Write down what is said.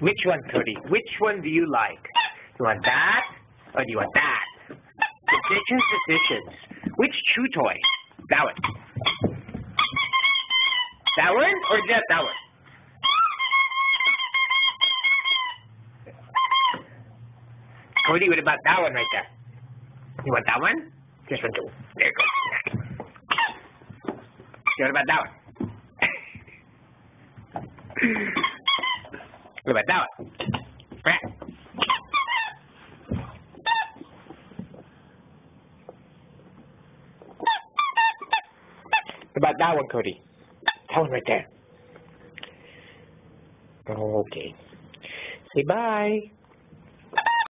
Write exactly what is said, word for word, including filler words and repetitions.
Which one, Cody? Which one do you like? You want that or do you want that? Decisions, decisions. Which chew toy? That one. That one or just that one? Cody, what about that one right there? You want that one? This one too. There you go. What about that one? What about that one? What about that one, Cody? That one right there. Okay. Say bye.